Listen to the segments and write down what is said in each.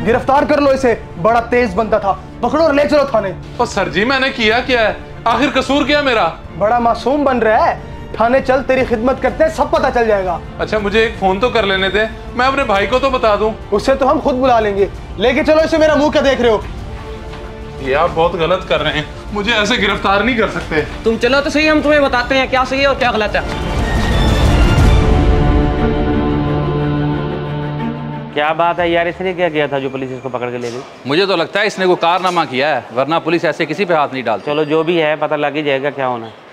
गिरफ्तार कर लो इसे, बड़ा तेज बनता था, पकड़ो और ले चलो थाने। और सर जी मैंने किया क्या है, आखिर कसूर क्या मेरा? बड़ा मासूम बन रहा है, थाने चल, तेरी खिदमत करते हैं, सब पता चल जाएगा। अच्छा मुझे एक फोन तो कर लेने दे, मैं अपने भाई को तो बता दूं। उससे तो हम खुद बुला लेंगे, लेके चलो इसे। मेरा मुंह क्या देख रहे हो? ये आप बहुत गलत कर रहे हैं, मुझे ऐसे गिरफ्तार नहीं कर सकते। तुम चलो तो सही, हम तुम्हें बताते हैं क्या सही है और क्या गलत है। क्या बात है यार, इसने क्या किया था जो पुलिस इसको पकड़ के ले गई? मुझे तो लगता है इसने कोई कारनामा किया है, वरना पुलिस ऐसे किसी पे हाथ नहीं डालती। चलो जो भी है पता लग ही जाएगा क्या होना है।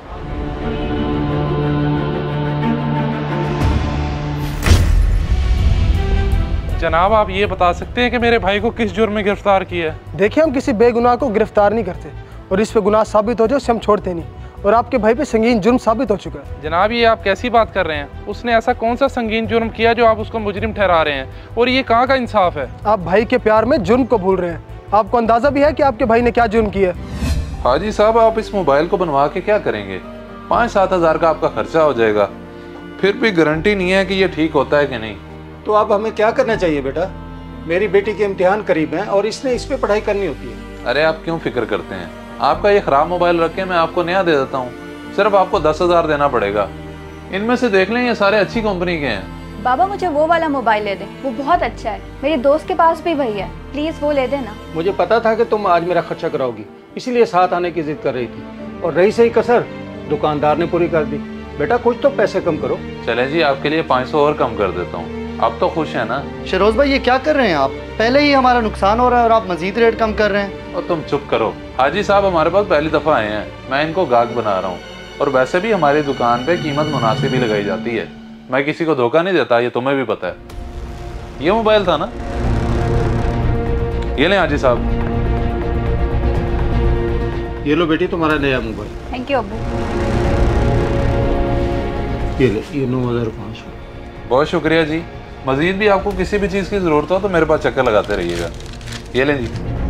जनाब आप ये बता सकते हैं कि मेरे भाई को किस जुर्म में गिरफ्तार किया है? देखिए, हम किसी बेगुनाह को गिरफ्तार नहीं करते, और इस पे गुनाह साबित हो जाए उससे हम छोड़ते नहीं, और आपके भाई पे संगीन जुर्म साबित हो चुका है। जनाब ये आप कैसी बात कर रहे हैं? उसने ऐसा कौन सा संगीन जुर्म किया जो आप उसको मुजरिम ठहरा रहे हैं? और ये कहाँ का इंसाफ है? आप भाई के प्यार में जुर्म को भूल रहे हैं। आपको अंदाजा भी है कि आपके भाई ने क्या जुर्म किया है? हाजी साहब आप इस मोबाइल को बनवा के क्या करेंगे? 5-7 हज़ार का आपका खर्चा हो जाएगा, फिर भी गारंटी नहीं है कि ये ठीक होता है कि नहीं। तो अब हमें क्या करना चाहिए बेटा? मेरी बेटी के इम्तिहान करीब हैं और इसने इस पे पढ़ाई करनी होती है। अरे आप क्यों फिक्र करते हैं, आपका ये खराब मोबाइल रख के मैं आपको नया दे देता हूँ, सिर्फ आपको 10,000 देना पड़ेगा। इनमें से देख लें, ये सारे अच्छी कंपनी के हैं। बाबा मुझे वो वाला मोबाइल ले दे, वो बहुत अच्छा है, मेरे दोस्त के पास भी वही है, प्लीज वो ले देना। मुझे पता था कि तुम आज मेरा खर्चा कराओगी, इसीलिए साथ आने की जिद कर रही थी, और रही सही कसर दुकानदार ने पूरी कर दी। बेटा कुछ तो पैसे कम करो। चलें जी, आपके लिए 500 और कम कर देता हूँ, आप तो खुश हैं ना? शरोज भाई ये क्या कर रहे हैं आप? पहले ही हमारा नुकसान हो रहा है और आप मजीद रेट कम कर रहे हैं। और तुम चुप करो। हाजी साहब हमारे पास पहली दफ़ा आए हैं, मैं इनको गाहक बना रहा हूँ, और वैसे भी हमारी दुकान पे कीमत मुनासिब ही लगाई जाती है, मैं किसी को धोखा नहीं देता, ये तुम्हें भी पता है। ये मोबाइल था ना, ये लें हाजी साहब। ये लो बेटी तुम्हारा नया मोबाइल। थैंक यू अब्बू। ये ले, ये 9,500। बहुत शुक्रिया जी। मजीद भी आपको किसी भी चीज़ की ज़रूरत हो तो मेरे पास चक्कर लगाते रहिएगा। ये लें जी।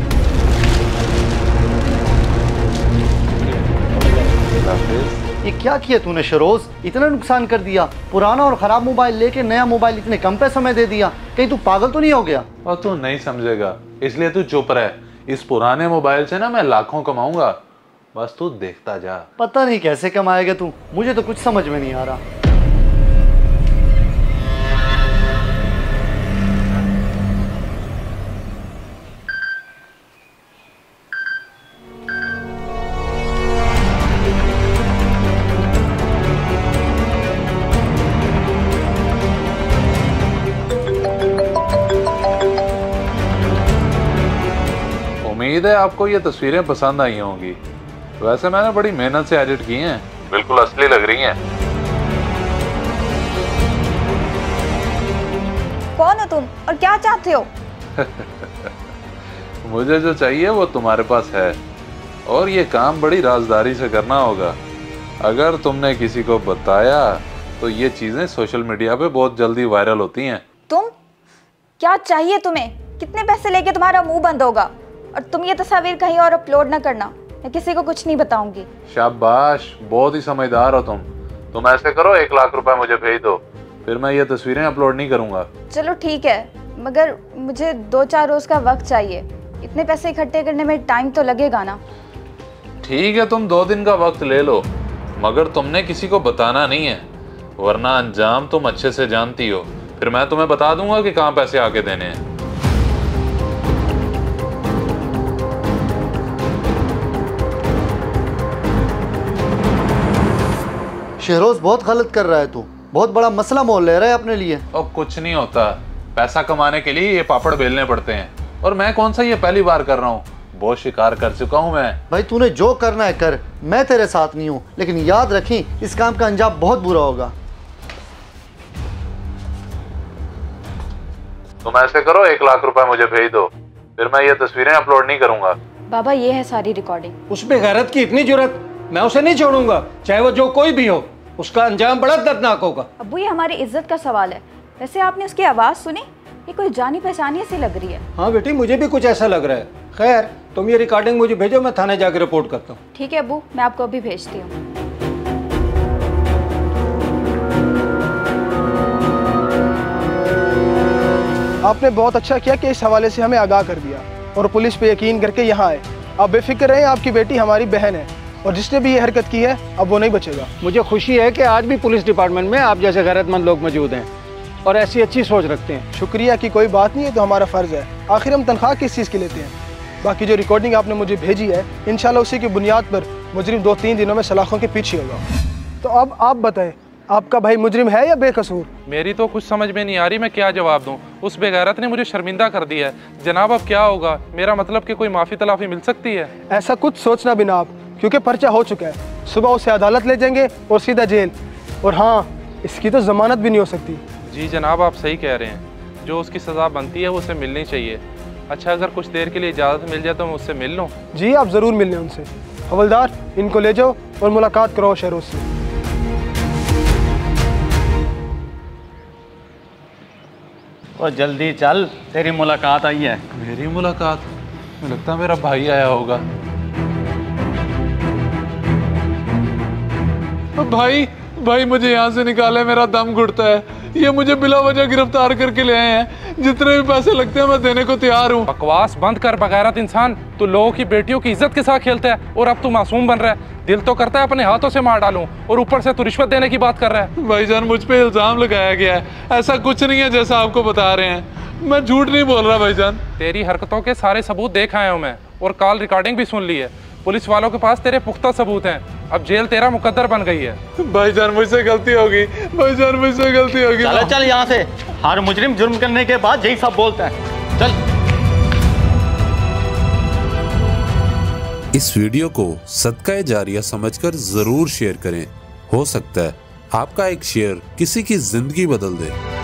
ये क्या किया तूने शरोज? इतना नुकसान कर दिया, पुराना और ख़राब मोबाइल लेके नया मोबाइल इतने कम पैसों में दे दिया। कहीं तू पागल तो नहीं हो गया? और तू नहीं समझेगा, इसलिए तू चुप रह। इस पुराने मोबाइल से ना मैं लाखों कमाऊंगा, बस तू देखता जा। पता नहीं कैसे कमाएगा तू, मुझे तो कुछ समझ में नहीं आ रहा। उम्मीद है आपको ये तस्वीरें पसंद आई होंगी। वैसे मैंने बड़ी मेहनत से एडिट की हैं, बिल्कुल असली लग रही हैं। कौन हो तुम और क्या चाहते हो? मुझे जो चाहिए वो तुम्हारे पास है, और ये काम बड़ी राजदारी से करना होगा। अगर तुमने किसी को बताया तो ये चीजें सोशल मीडिया पे बहुत जल्दी वायरल होती हैं। तुम क्या चाहिए तुम्हें? कितने पैसे लेके तुम्हारा मुंह बंद होगा? और तुम ये तस्वीर कहीं और अपलोड ना करना, मैं किसी को कुछ नहीं बताऊंगी। शाबाश, बहुत ही समझदार हो तुम ऐसे करो, 1 लाख रुपए मुझे भेज दो, फिर मैं ये तस्वीरें अपलोड नहीं करूंगा। चलो ठीक है, मगर मुझे 2-4 रोज का वक्त चाहिए। इतने पैसे इकट्ठे करने में टाइम तो लगेगा ना। ठीक है, तुम 2 दिन का वक्त ले लो, मगर तुमने किसी को बताना नहीं है, वरना अंजाम तुम अच्छे से जानती हो। फिर मैं तुम्हें बता दूंगा कि कहाँ पैसे आके देने हैं। शहरोज बहुत गलत कर रहा है तू, बहुत बड़ा मसला मोल ले रहा है अपने लिए। और कुछ नहीं होता, पैसा कमाने के लिए ये पापड़ बेलने पड़ते हैं, और मैं कौन सा ये पहली बार कर रहा हूँ, बहुत शिकार कर चुका हूँ मैं। भाई तूने जो करना है कर, मैं तेरे साथ नहीं हूँ, लेकिन याद रखी इस काम का अंजाम बहुत बुरा होगा। तुम ऐसे करो, 1 लाख रुपए मुझे भेज दो, फिर मैं ये तस्वीरें अपलोड नहीं करूंगा। बाबा ये है सारी रिकॉर्डिंग। उस पे गैरत की इतनी जुर्रत, मैं उसे नहीं छोड़ूंगा, चाहे वो जो कोई भी हो। उसका अंजाम बड़ा दर्दनाक होगा। अब्बू ये हमारी इज्जत का सवाल है। वैसे आपने उसकी आवाज़ सुनी? ये कोई जानी पहचानी सी लग रही है। हाँ बेटी, मुझे भी कुछ ऐसा लग रहा है। खैर तुम ये रिकॉर्डिंग मुझे भेजो, मैं थाने जाकर रिपोर्ट करता हूँ। ठीक है अब्बू, मैं आपको अभी भेजती हूँ। आपने बहुत अच्छा किया कि इस हवाले से हमें आगाह कर दिया और पुलिस पे यकीन करके यहाँ आए। आप बेफिक्र रहें, आपकी बेटी हमारी बहन है और जिसने भी ये हरकत की है अब वो नहीं बचेगा। मुझे खुशी है कि आज भी पुलिस डिपार्टमेंट में आप जैसे गैरतमंद लोग मौजूद हैं और ऐसी अच्छी सोच रखते हैं। शुक्रिया की कोई बात नहीं है, तो हमारा फ़र्ज़ है। आखिर हम तनख्वाह किस चीज़ की लेते हैं। बाकी जो रिकॉर्डिंग आपने मुझे भेजी है, इंशाल्लाह उसी की बुनियाद पर मुजरिम 2-3 दिनों में सलाखों के पीछे होगा। तो अब आप बताएं, आपका भाई मुजरिम है या बेकसूर? मेरी तो कुछ समझ में नहीं आ रही, मैं क्या जवाब दूं। उस बेगैरत ने मुझे शर्मिंदा कर दिया है। जनाब अब क्या होगा? मेरा मतलब कि कोई माफ़ी तलाफ़ी मिल सकती है? ऐसा कुछ सोचना भी ना आप, क्योंकि पर्चा हो चुका है। सुबह उसे अदालत ले जाएंगे और सीधा जेल। और हाँ, इसकी तो ज़मानत भी नहीं हो सकती। जी जनाब, आप सही कह रहे हैं। जो उसकी सज़ा बनती है वो उसे मिलनी चाहिए। अच्छा, अगर कुछ देर के लिए इजाज़त मिल जाए तो मैं उससे मिल लूँ? जी आप ज़रूर मिल लें उनसे। हवलदार, इनको ले जाओ और मुलाकात कराओ शहरोज से। और जल्दी चल, तेरी मुलाकात आई है। मेरी मुलाकात? मुझे लगता है मेरा भाई आया होगा। भाई मुझे यहाँ से निकाले, मेरा दम घुटता है। ये मुझे बिला वजह गिरफ्तार करके ले आए हैं। जितने भी पैसे लगते हैं मैं देने को तैयार हूँ। बकवास बंद कर बगैरत इंसान। तू लोगों की बेटियों की इज्जत के साथ खेलता है और अब तू मासूम बन रहा है। दिल तो करता है अपने हाथों से मार डालूं और ऊपर से तू रिश्वत देने की बात कर रहा है। भाईजान, मुझ पे इल्जाम लगाया गया है। ऐसा कुछ नहीं है जैसा आपको बता रहे हैं। मैं झूठ नहीं बोल रहा भाईजान। तेरी हरकतों के सारे सबूत देख आया हूँ मैं और कॉल रिकॉर्डिंग भी सुन ली है। पुलिस वालों के पास तेरे पुख्ता सबूत हैं। अब जेल तेरा मुकद्दर बन गई है। भाईजान मुझसे गलती होगी। भाईजान मुझसे गलती होगी। चल यहाँ से। हर मुजरिम जुर्म करने के बाद यही सब बोलता है। चल। इस वीडियो को सदका जारिया समझकर जरूर शेयर करें। हो सकता है आपका एक शेयर किसी की जिंदगी बदल दे।